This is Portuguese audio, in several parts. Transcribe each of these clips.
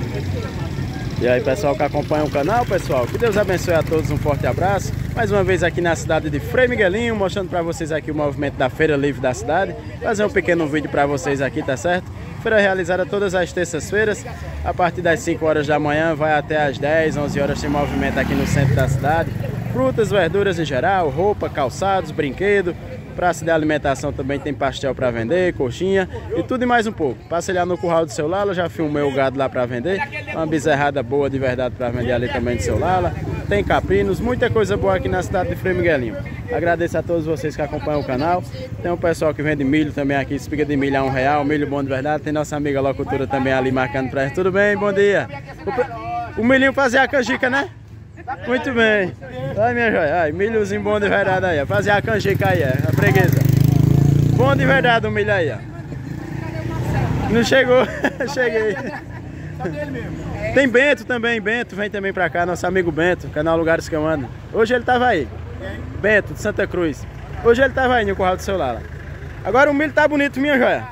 E aí, pessoal que acompanha o canal, pessoal, que Deus abençoe a todos, um forte abraço. Mais uma vez aqui na cidade de Frei Miguelinho, mostrando para vocês aqui o movimento da Feira Livre da cidade. Fazer um pequeno vídeo para vocês aqui, tá certo? Feira realizada todas as terças-feiras, a partir das 5 horas da manhã, vai até as 10, 11 horas, tem movimento aqui no centro da cidade. Frutas, verduras em geral, roupa, calçados, brinquedo. Praça de alimentação também tem pastel para vender, coxinha e tudo e mais um pouco. Passa lá no curral do seu Lala, já filmei o gado lá para vender. Uma bezerrada boa de verdade para vender ali também do seu Lala. Tem caprinos, muita coisa boa aqui na cidade de Frei Miguelinho. Agradeço a todos vocês que acompanham o canal. Tem um pessoal que vende milho também aqui, espiga de milho a R$1, milho bom de verdade. Tem nossa amiga locutora também ali marcando pra gente. Tudo bem? Bom dia. O milhinho fazia a canjica, né? Muito bem. Vai, minha joia. Ai, milhozinho bom de verdade aí. Fazer a canjica aí, a freguesa. Bom de verdade o milho aí, ó. Não chegou? Cheguei. Tem Bento também. Bento vem também pra cá. Nosso amigo Bento, canal Lugares que eu ando. Hoje ele tava aí. Bento, de Santa Cruz. Hoje ele tava aí no curral do seu Lala. Agora o milho tá bonito, minha joia.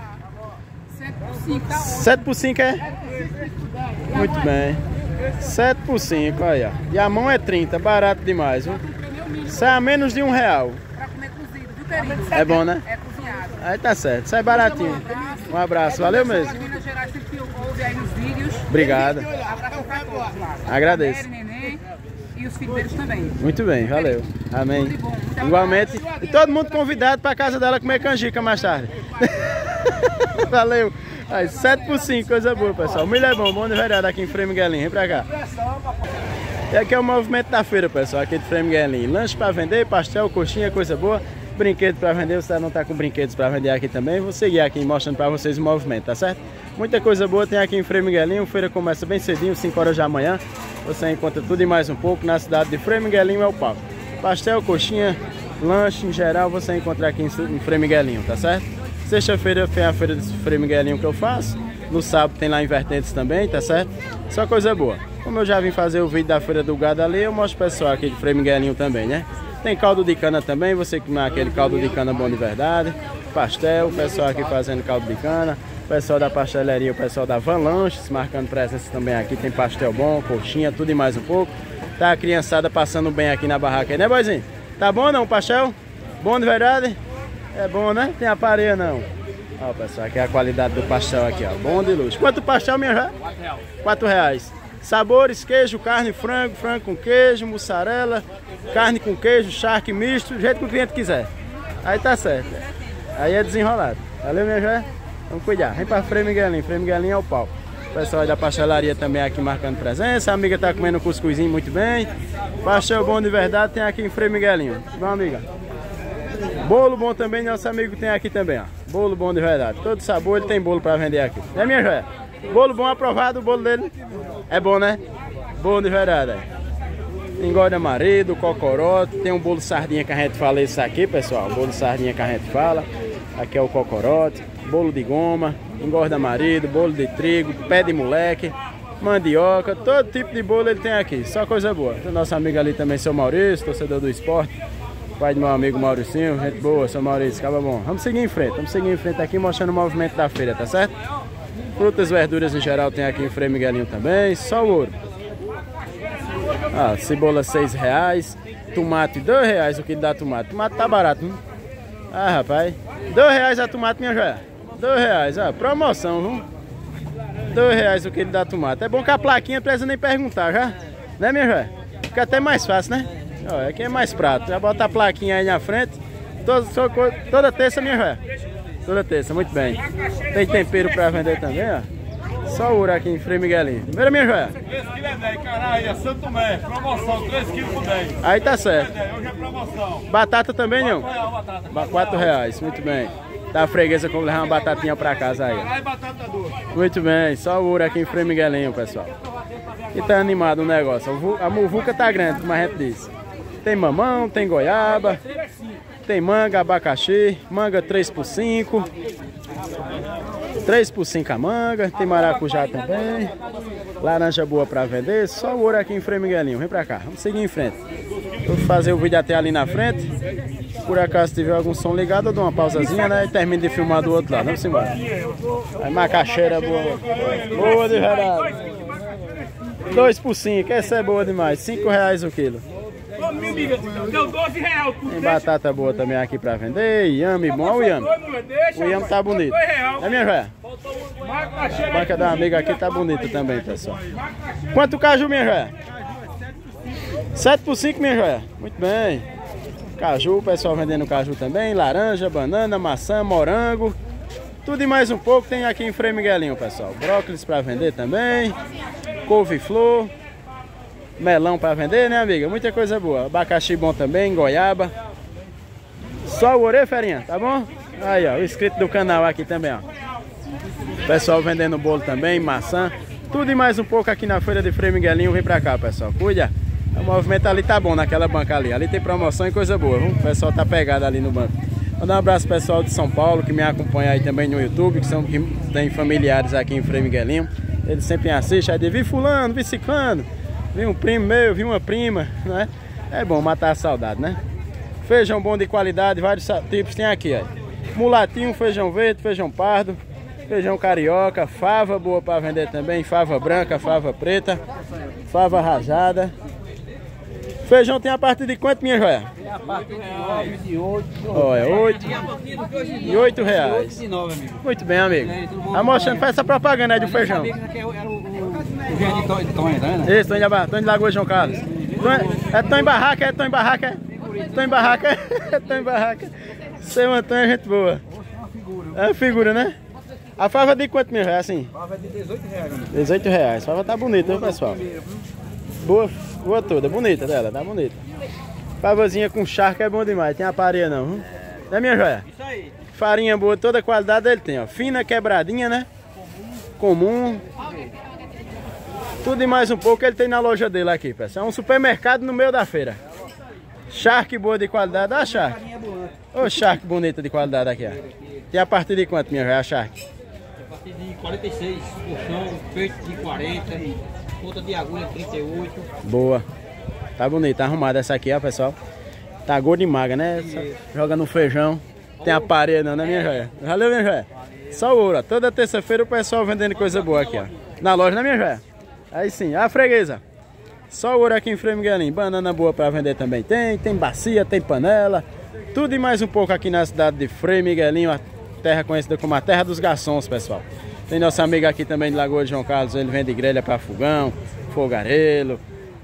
7 por 5 é? Muito bem. 7 por 5, aí, ó. E a mão é 30, barato demais, viu? Sai a menos de R$1. Pra comer cozido, viu, Terino? É bom, né? É cozinhado. Aí tá certo, sai baratinho. Um abraço, valeu mesmo. Minas Gerais sempre ouve aí nos vídeos. Obrigado. Abraço pra todos lá. Agradeço. Neném e os filhos deles também. Muito bem, valeu. Amém. Igualmente. E todo mundo convidado pra casa dela comer canjica mais tarde. Valeu. Aí, 7 por 5, coisa boa, pessoal. O milho é bom, bom de verdade aqui em Frei Miguelinho. Vem pra cá. E aqui é o movimento da feira, pessoal, aqui de Frei Miguelinho. Lanche pra vender, pastel, coxinha, coisa boa. Brinquedo pra vender, você não tá com brinquedos pra vender aqui também. Vou seguir aqui mostrando pra vocês o movimento, tá certo? Muita coisa boa tem aqui em Frei Miguelinho. A feira começa bem cedinho, 5 horas da manhã. Você encontra tudo e mais um pouco na cidade de Frei Miguelinho, é o palco. Pastel, coxinha, lanche em geral, você encontra aqui em Frei Miguelinho, tá certo? Sexta-feira tem a feira de Frei Miguelinho que eu faço. No sábado tem lá em Vertentes também, tá certo? Só coisa boa. Como eu já vim fazer o vídeo da feira do gado ali, eu mostro o pessoal aqui de Frei Miguelinho também, né? Tem caldo de cana também, você comer aquele caldo de cana bom de verdade. Pastel, o pessoal aqui fazendo caldo de cana. O pessoal da pastelaria, o pessoal da Van Lanches, marcando presença também aqui. Tem pastel bom, coxinha, tudo e mais um pouco. Tá a criançada passando bem aqui na barraca aí, né, boizinho? Tá bom não o pastel? Bom de verdade? É bom, né? Tem aparelho não. Ó, pessoal, aqui é a qualidade do pastel aqui, ó. Bom de luxo. Quanto o pastel, minha já? R$4. Sabores, queijo, carne, frango, frango com queijo, mussarela, carne com queijo, charque misto, do jeito que o cliente quiser. Aí tá certo. Aí é desenrolado. Valeu, minha joia? Vamos cuidar. Vem pra Frei Miguelinho. Frei Miguelinho é o pau. O pessoal da pastelaria também aqui marcando presença. A amiga tá comendo um cuscuzinho muito bem. Pastel bom de verdade tem aqui em Frei Miguelinho. Bom, amiga? Bolo bom também, nosso amigo tem aqui também, ó. Bolo bom de verdade. Todo sabor ele tem bolo pra vender aqui. Né, minha joia? Bolo bom aprovado, o bolo dele. É bom, né? Bom de verdade, é. Engorda marido, cocorote. Tem um bolo sardinha que a gente fala isso aqui, pessoal. Bolo sardinha que a gente fala. Aqui é o cocorote. Bolo de goma. Engorda marido, bolo de trigo, pé de moleque, mandioca. Todo tipo de bolo ele tem aqui. Só coisa boa. Tem nosso amigo ali também, seu Maurício, torcedor do esporte. Pai do meu amigo Mauricinho, gente boa, seu Maurício, acaba bom. Vamos seguir em frente aqui mostrando o movimento da feira, tá certo? Frutas, verduras em geral tem aqui em Frei Miguelinho também, só o ouro. Ah, cebola R$6, tomate R$2 o quilo da tomate. Tomate tá barato, hein? Ah, rapaz, R$2 a tomate, minha joia. R$2, promoção, viu? R$2 o quilo da tomate. É bom que a plaquinha precisa nem perguntar, já? Né, minha joia? Fica até mais fácil, né? Ó, aqui é mais prato. Já bota a plaquinha aí na frente. Toda terça, minha joia. Toda terça, muito bem. Tem tempero pra vender também, ó. Só ouro aqui em Frei Miguelinho. Primeiro, minha joia. 3 kg é 10, caralho, é Santo Tomé. Promoção, 3 kg por 10. Aí tá certo. Hoje é promoção. Batata também, não? Batata. R$4, muito bem. Tá a freguesa como levar uma batatinha pra casa aí. Caralho, batata doce. Muito bem, só ouro aqui em Frei Miguelinho, pessoal. E tá animado o negócio. A muvuca tá grande, como a gente disse. Tem mamão, tem goiaba, tem manga, abacaxi, manga 3 por 5. 3 por 5 a manga, tem maracujá também. Laranja boa pra vender, só o ouro aqui em Frei Miguelinho. Vem pra cá, vamos seguir em frente. Vou fazer o vídeo até ali na frente. Por acaso tiver algum som ligado, eu dou uma pausazinha, né? E termino de filmar do outro lado. Vamos embora. Aí macaxeira boa. Boa de verdade. 2 por 5, essa é boa demais. 5 reais o quilo. Ô, minha amiga, deu 12 reais. Tem batata boa também aqui pra vender. Inhame bom, o inhame. O inhame tá bonito. É minha joia? A banca da amiga aqui tá bonita também, pessoal. Quanto o caju, minha joia? 7 por 5, minha joia. Muito bem. Caju, o pessoal vendendo caju também. Laranja, banana, maçã, morango. Tudo e mais um pouco tem aqui em Frei Miguelinho, pessoal. Brócolis para vender também. Couve-flor. Melão para vender, né, amiga? Muita coisa boa. Abacaxi bom também, goiaba. Só o orê, ferinha, tá bom? Aí, ó, o inscrito do canal aqui também, ó. Pessoal vendendo bolo também, maçã. Tudo e mais um pouco aqui na feira de Frei Miguelinho. Vem pra cá, pessoal. Cuida. O movimento ali tá bom naquela banca ali. Ali tem promoção e coisa boa, viu? O pessoal tá pegado ali no banco. Mandar um abraço pessoal de São Paulo que me acompanha aí também no YouTube, que tem familiares aqui em Frei Miguelinho. Eles sempre assistem, aí de vi fulano, vi ciclano, vi um primo meu, vi uma prima, né? É bom matar a saudade, né? Feijão bom de qualidade, vários tipos tem aqui, ó. Mulatinho, feijão verde, feijão pardo, feijão carioca, fava boa para vender também, fava branca, fava preta, fava rajada. Feijão tem a partir de quanto, minha joia? Tem a partir de 9, de 8. Olha, 8 e 8 reais. Muito bem, amigo. Tá mostrando, faz essa propaganda aí do feijão. Era o Jardim de Tonha, né? Isso, Tô em Lagoa João Carlos. Tô em barraca, é? Tô em barraca, é? Tô em barraca, é? Tô em barraca. Seu Antônio é gente boa. É uma figura, né? A fava de quanto, minha joia, assim? A fava é de 18 reais. 18 reais. A fava tá bonita, viu, pessoal? Boa toda, bonita dela, tá bonita. Favazinha com charque é bom demais, tem aparelho não, viu? Né, minha joia? Isso aí. Farinha boa, toda qualidade ele tem, ó. Fina, quebradinha, né? Comum. Tudo e mais um pouco ele tem na loja dele aqui, pessoal. É um supermercado no meio da feira. Charque boa de qualidade, ó, charque. Ô, charque bonita de qualidade aqui, ó. Tem a partir de quanto, minha joia, charque? A partir de 46, porção, peito de 40. Ponta de agulha 38. Boa. Tá bonita, tá arrumada essa aqui, ó, pessoal. Tá gorda e magra, né? Joga no feijão. Tem aparelho não, né, minha joia? Valeu, minha joia. Só ouro, ó. Toda terça-feira o pessoal vendendo coisa boa aqui, ó. Na loja, né, minha joia? Aí sim, a freguesa. Só ouro aqui em Frei Miguelinho. Banana boa pra vender também tem bacia, tem panela. Tudo e mais um pouco aqui na cidade de Frei Miguelinho, a terra conhecida como a terra dos garçons, pessoal. Tem nosso amigo aqui também de Lagoa de João Carlos, ele vende grelha para fogão, fogareiro,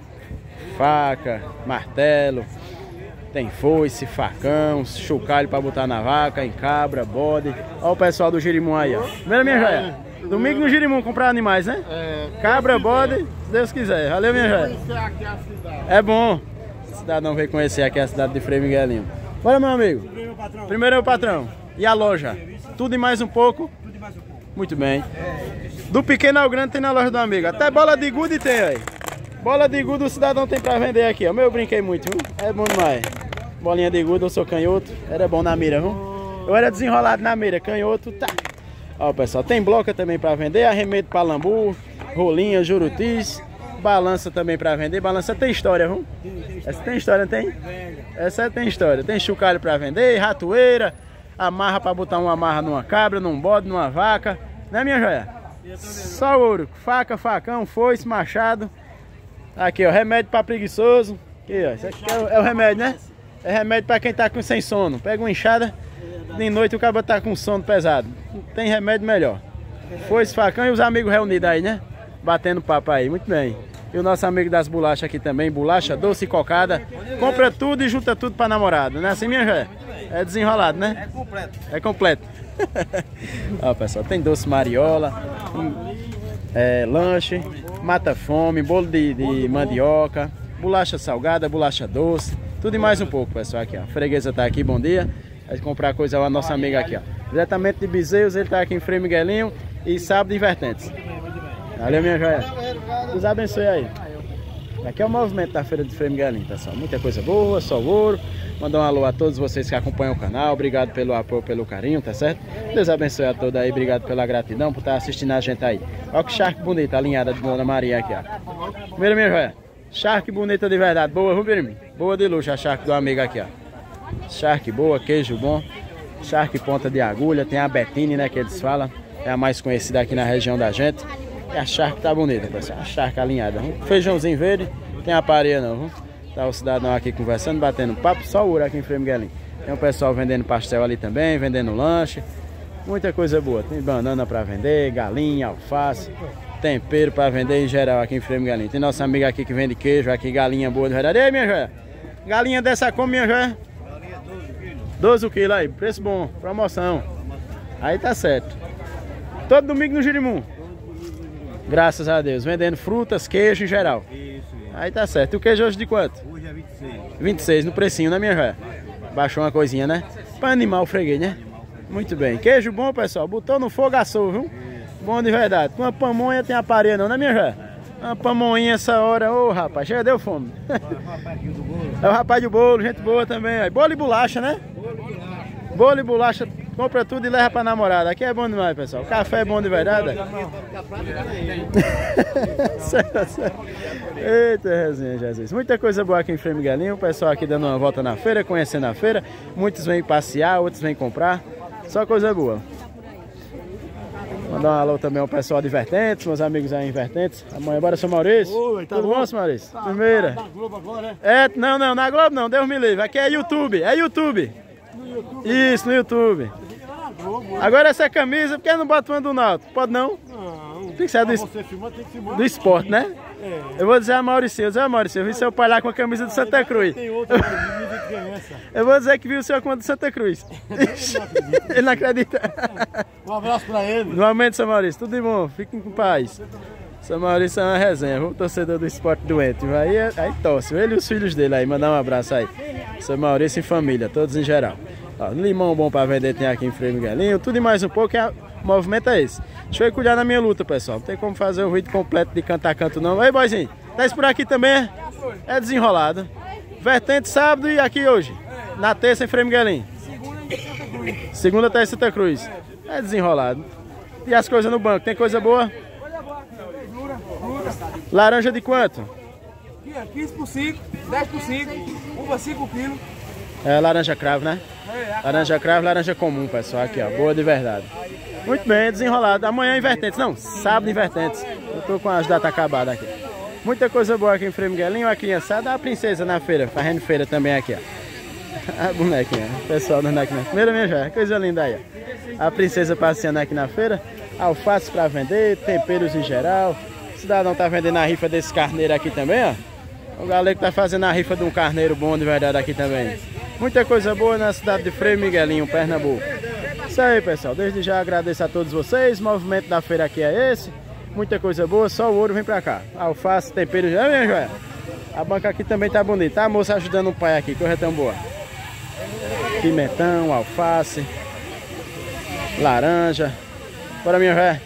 faca, martelo, tem foice, facão, chocalho para botar na vaca, em cabra, bode. Olha o pessoal do Girimum aí, ó. Vendo, minha joia? Domingo no Girimum comprar animais, né? Cabra, bode, se Deus quiser. Valeu, minha joia. É bom. O cidadão veio conhecer aqui a cidade de Frei Miguelinho. Bora, meu amigo. Primeiro é o patrão. E a loja? Tudo e mais um pouco? Muito bem. Do pequeno ao grande tem na loja do amigo. Até bola de gude tem aí. Bola de gude o cidadão tem pra vender aqui, ó. Eu brinquei muito, viu? É bom demais. Bolinha de gude, eu sou canhoto. Era bom na mira, viu? Eu era desenrolado na mira, canhoto, tá. Ó, pessoal, tem bloca também pra vender. Arremedo pra lambu, rolinha, jurutis. Balança também pra vender. Balança tem história, viu? Essa tem história, não tem? Essa tem história. Tem chocalho pra vender, ratoeira. Amarra para botar uma amarra numa cabra, num bode, numa vaca. Né, minha joia? Só ouro. Faca, facão, foice, machado. Aqui, ó. Remédio para preguiçoso. Aqui, ó. Isso aqui é o remédio, né? É remédio para quem tá sem sono. Pega uma enxada. De noite o cara tá com sono pesado. Tem remédio melhor. Foice, facão e os amigos reunidos aí, né? Batendo papo aí. Muito bem. E o nosso amigo das bolachas aqui também. Bolacha, doce e cocada. Compra tudo e junta tudo para namorado. Não é assim, minha joia? É desenrolado, né? É completo. É completo. Ó, pessoal, tem doce mariola, lanche, mata-fome, bolo de mandioca, bolacha salgada, bolacha doce, tudo e mais um pouco, pessoal, aqui, ó. A freguesa tá aqui, bom dia. Vai comprar coisa lá, nossa amiga aqui, ó. Diretamente de Bezerros, ele tá aqui em Frei Miguelinho e sábado em Vertentes. Valeu, minha joia. Deus abençoe aí. Aqui é o movimento da feira de Frei Miguelinho, pessoal. Muita coisa boa, só ouro. Mandar um alô a todos vocês que acompanham o canal. Obrigado pelo apoio, pelo carinho, tá certo? Deus abençoe a todos aí. Obrigado pela gratidão por estar assistindo a gente aí. Olha que charque bonita, alinhada de Dona Maria aqui, ó. Primeiro, minha joia. Charque bonita de verdade. Boa, viu, Birimi? Boa de luxo a charque do amigo aqui, ó. Charque boa, queijo bom. Charque ponta de agulha. Tem a Bettine, né, que eles falam. É a mais conhecida aqui na região da gente. E a charque tá bonita, pessoal. A charque alinhada. Feijãozinho verde, tem a pareia não, viu? Tá o cidadão aqui conversando, batendo papo, só o ouro aqui em Frei Miguelinho. Tem o pessoal vendendo pastel ali também, vendendo lanche. Muita coisa boa. Tem banana para vender, galinha, alface, tempero para vender em geral aqui em Frei Miguelinho. Tem nossa amiga aqui que vende queijo, aqui galinha boa de verdade. E aí, minha joia? Galinha dessa como, minha joia? Galinha 12 quilos. 12 quilos aí, preço bom, promoção. Aí tá certo. Todo domingo no Jerimum. Graças a Deus. Vendendo frutas, queijo em geral. Isso. Aí tá certo. E o queijo hoje de quanto? Hoje é 26. 26 no precinho, né, minha joia? Baixou uma coisinha, né? Pra animar o freguês, né? Muito bem. Queijo bom, pessoal. Botou no fogo, assou, viu? Bom de verdade. Com uma pamonha tem a pareia não, né, minha joia? Uma pamonha essa hora. Ô, rapaz, chega, deu fome. É o rapaz do bolo, gente boa também. Aí, bolo e bolacha, né? Bolo e bolacha. Compra tudo e leva pra namorada. Aqui é bom demais, pessoal. Café é bom de verdade. Eita, resenha, Jesus. Muita coisa boa aqui em Frei Miguelinho. O pessoal aqui dando uma volta na feira, conhecendo a feira. Muitos vêm passear, outros vêm comprar. Só coisa boa. Mandar um alô também ao pessoal de Vertentes, meus amigos aí em Vertentes. Amanhã, bora, seu Maurício. Oi, tá. Tudo bom, seu Maurício? Tá, primeira. Na Globo agora, é? Não, na Globo não, Deus me livre. Aqui é YouTube, No YouTube? Isso, no YouTube. Agora essa camisa, por que não bota uma do Náutico? Pode não? Não. Tem que ser do esporte, né? É. Eu vou dizer a Maurício, eu vi seu pai lá com a camisa do Santa Cruz. Tem outra camisa que é essa. Eu vou dizer que viu o senhor com a do Santa Cruz. Ele não acredita. Um abraço pra ele. Normalmente, seu Maurício, tudo de bom, fiquem com paz. Seu Maurício é uma resenha, um torcedor do esporte doente. Aí torce, ele e os filhos dele aí, mandar um abraço aí. Seu Maurício e família, todos em geral. Ó, limão bom para vender tem aqui em Frei Miguelinho, tudo e mais um pouco, o movimento é esse. Deixa eu ir cuidar da minha luta, pessoal. Não tem como fazer um vídeo completo de cantar canto não. Aí, boizinho, tá isso por aqui também? É desenrolado. Vertente sábado e aqui hoje. Na terça em Frei Miguelinho. Segunda tá em Santa Cruz. É desenrolado. E as coisas no banco, tem coisa boa? Laranja de quanto? 15 por 5, 10 por 5, uva 5 quilos. É laranja cravo, né? Laranja cravo, laranja comum, pessoal. Aqui, ó, boa de verdade. Muito bem, desenrolado. Amanhã em Vertentes, não, sábado em Vertentes. Eu tô com as datas acabadas aqui. Muita coisa boa aqui em Frei Miguelinho. A criançada, a princesa na feira, fazendo feira também aqui, ó. A bonequinha, o pessoal andando aqui na primeira minha joia, coisa linda aí, ó. A princesa passeando aqui na feira. Alface para vender, temperos em geral. O cidadão tá vendendo a rifa desse carneiro aqui também, ó. O galego tá fazendo a rifa de um carneiro bom de verdade aqui também. Muita coisa boa na cidade de Frei Miguelinho, Pernambuco. Isso aí, pessoal. Desde já agradeço a todos vocês. O movimento da feira aqui é esse. Muita coisa boa, só o ouro vem pra cá. Alface, tempero, já vem, joia. A banca aqui também tá bonita. Tá a moça ajudando o pai aqui, coisa tão boa. Pimentão, alface, laranja. Bora, minha joia.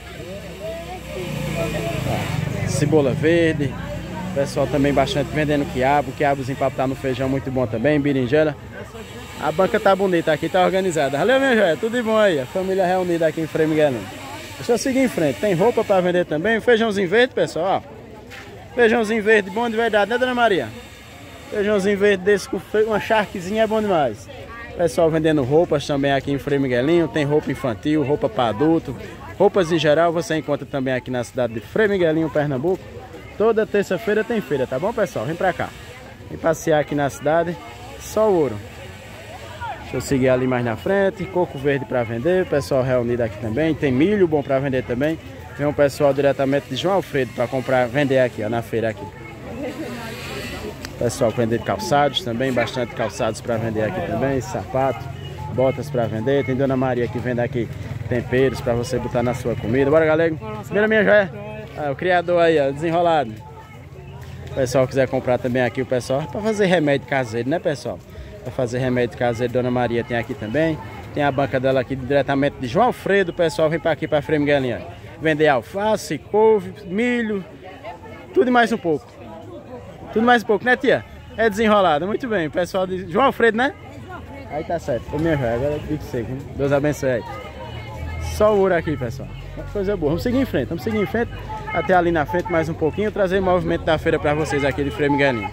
Cebola verde. O pessoal também bastante vendendo quiabozinho para botar no feijão, muito bom também, berinjela. A banca tá bonita aqui, tá organizada. Valeu, minha joia, tudo de bom aí. A família reunida aqui em Frei Miguelinho. Deixa eu seguir em frente, tem roupa para vender também. Feijãozinho verde, pessoal, ó. Feijãozinho verde, bom de verdade, né, dona Maria? Feijãozinho verde desse com uma charquezinha é bom demais. Pessoal vendendo roupas também aqui em Frei Miguelinho. Tem roupa infantil, roupa para adulto. Roupas em geral você encontra também aqui na cidade de Frei Miguelinho, Pernambuco. Toda terça-feira tem feira, tá bom, pessoal? Vem pra cá. Vem passear aqui na cidade. Só o ouro. Deixa eu seguir ali mais na frente. Coco verde para vender. Pessoal reunido aqui também. Tem milho bom para vender também. Vem um pessoal diretamente de João Alfredo para comprar, vender aqui, ó, na feira aqui. Pessoal vender calçados também. Bastante calçados para vender aqui também. Sapato, botas para vender. Tem Dona Maria que vende aqui temperos para você botar na sua comida. Bora, galera. Primeira minha joia. Ah, o criador aí, ó, desenrolado. O pessoal quiser comprar também aqui, o pessoal, para fazer remédio caseiro, né, pessoal? Para fazer remédio caseiro, Dona Maria tem aqui também. Tem a banca dela aqui diretamente de João Alfredo. O pessoal vem para aqui, para Frei Miguelinho. Vender alface, couve, milho, tudo e mais um pouco. Tudo mais um pouco, né, tia? É desenrolado, muito bem. O pessoal de João Alfredo, né? Aí tá certo. Foi minha joia, agora fique seco. Deus abençoe aí. Só o ouro aqui, pessoal. Coisa boa. Vamos seguir em frente, até ali na frente mais um pouquinho, trazer o movimento da feira para vocês aqui de Frei Miguelinho.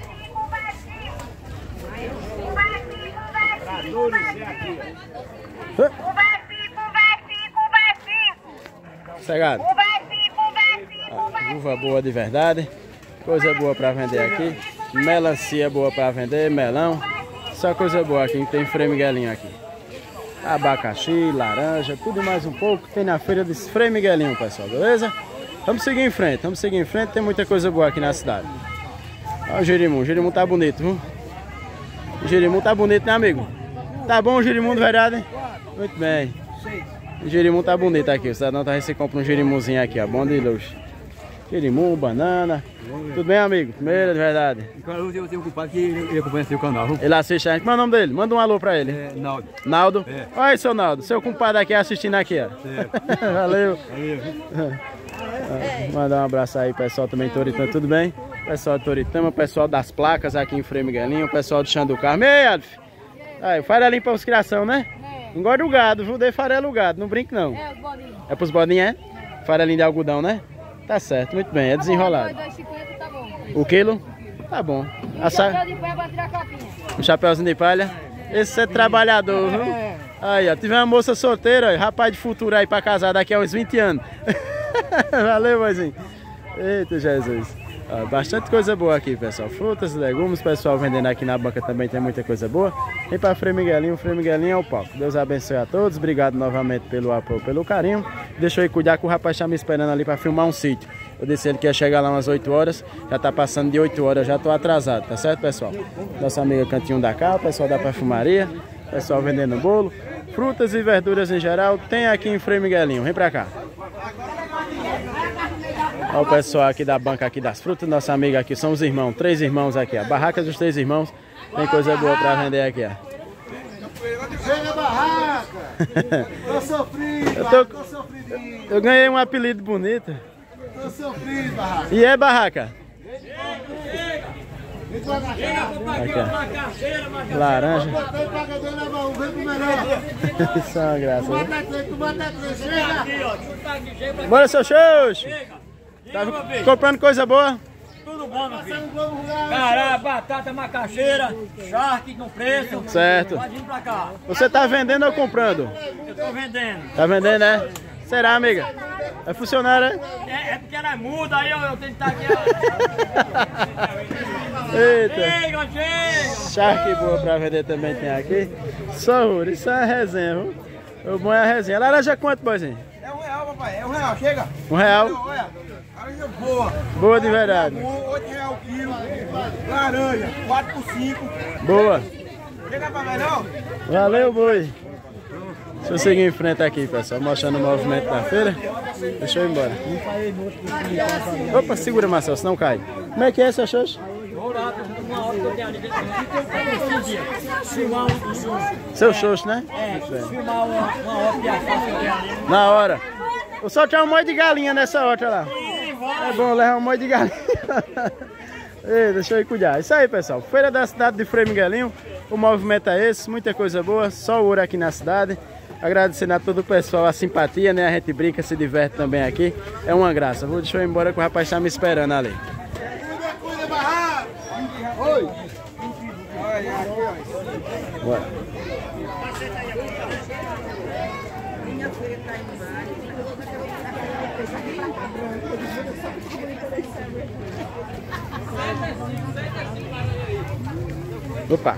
Cegado. uva boa de verdade. Coisa boa para vender aqui. Melancia boa para vender, melão. Só coisa boa aqui, tem Frei Miguelinho aqui. Abacaxi, laranja, tudo mais um pouco. Tem na feira de Frei Miguelinho, pessoal, beleza? Vamos seguir em frente, tem muita coisa boa aqui na cidade. Olha o Jerimum, o Jerimum tá bonito, viu? O Jerimum tá bonito, né, amigo? Tá bom o Jerimum de verdade? Muito bem. O Jerimum tá bonito aqui, o cidadão tá, você compra um Jerimuzinho aqui, ó, bom de luxo. Jerimum, banana. Tudo bem, amigo? Primeiro, de verdade. Eu tenho um compadre que ele acompanha seu canal. Ele assiste a gente. Qual é o nome dele? Manda um alô pra ele. Naldo. Naldo? É. Olha aí, seu Naldo. Seu compadre aqui assistindo aqui, ó. Valeu. Mandar um abraço aí, pessoal também, Toritama, tudo bem? Pessoal de Toritama, pessoal das placas aqui em Frei Miguelinho, pessoal do Chão do Carmo. Ei, Adolf. Aí, farelinho pra os criação, né? Engorda o gado, viu? Dei farelo o gado, não brinque não. É, os bodinhos. É pros bodinhos, é? Farelinho de algodão, né? Tá certo, muito bem, é desenrolado. 2,50 tá bom. O quilo? Tá bom. Um chapéu de palha pra tirar a capinha. Um chapéuzinho de palha. Esse é trabalhador, viu? Aí, ó, tive uma moça solteira, ó, rapaz de futuro aí pra casar daqui a uns 20 anos. Valeu, vozinho. Eita, Jesus. Ó, bastante coisa boa aqui, pessoal. Frutas, legumes, pessoal vendendo aqui na banca também tem muita coisa boa. Vem pra Frei Miguelinho, Frei Miguelinho é o palco. Deus abençoe a todos, obrigado novamente pelo apoio, pelo carinho. Deixa eu ir cuidar que o rapaz tá me esperando ali pra filmar um sítio. Eu disse ele que ia chegar lá umas 8 horas, já tá passando de 8 horas, já tô atrasado, tá certo, pessoal? Nossa amiga Cantinho da Cá, o pessoal da perfumaria, pessoal vendendo bolo, frutas e verduras em geral, tem aqui em Frei Miguelinho, vem pra cá. Olha o pessoal aqui da banca aqui das frutas, nossa amiga aqui, são os irmãos, 3 irmãos aqui, a barraca dos 3 irmãos, tem coisa boa pra vender aqui, ó. Chega barraca! Tô sofrido, tô sofridinho. Eu ganhei um apelido bonito. Tô sofrido, barraca. E é barraca? Aqui, ó. Laranja. Isso é uma graça. Bora, seu Xoxo. Tá comprando coisa boa? Tudo bom, meu filho. Cará, batata, macaxeira, charque no preço. Certo. Pode vir pra cá. Você tá vendendo ou comprando? Eu tô vendendo. Tá vendendo, né? Será, amiga? É funcionário, né? É porque ela é muda, aí eu tenho que estar aqui. Eita. Chega, chega. Charque boa pra vender também tem aqui. Só isso é uma resenha, viu? O bom é a resenha. Laranja é quanto, boizinho? É R$1, papai. É R$1, chega. R$1? Olha, laranja boa. Boa de verdade. R$8 o quilo. Laranja, 4 por 5. Boa. Chega pra ver, não? Valeu, boi. Deixa eu seguir em frente aqui, pessoal, mostrando o movimento da feira. Deixa eu ir embora. Opa, segura, Marcelo, senão cai. Como é que é, seu Xoxo? Seu Xoxo, né? Filmar uma hora de alface. Na hora. Vou soltar um monte de galinha nessa horta lá. É bom levar um monte de galinha. Ei, deixa eu ir cuidar. Isso aí, pessoal. Feira da cidade de Frei Miguelinho. O movimento é esse, muita coisa boa. Só ouro aqui na cidade. Agradecendo a todo o pessoal a simpatia, né? A gente brinca, se diverte também aqui. É uma graça. Deixa eu ir embora que o rapaz está me esperando ali. Cuida, barraca! Oi! Bora. Opa!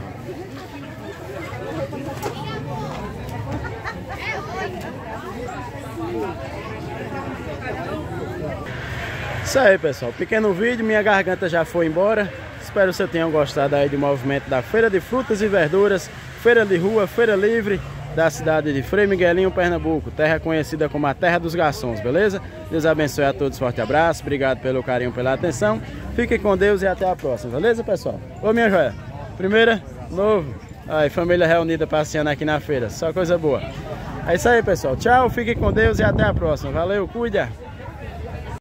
Isso aí, pessoal, pequeno vídeo, minha garganta já foi embora. Espero que vocês tenham gostado aí do movimento da Feira de Frutas e Verduras, Feira de Rua, Feira Livre da cidade de Frei Miguelinho, Pernambuco, terra conhecida como a Terra dos Garçons, beleza? Deus abençoe a todos, forte abraço, obrigado pelo carinho, pela atenção, fiquem com Deus e até a próxima, beleza, pessoal? Ô, minha joia, primeira, novo, aí, família reunida passeando aqui na feira, só coisa boa. É isso aí, pessoal, tchau, fiquem com Deus e até a próxima, valeu, cuida!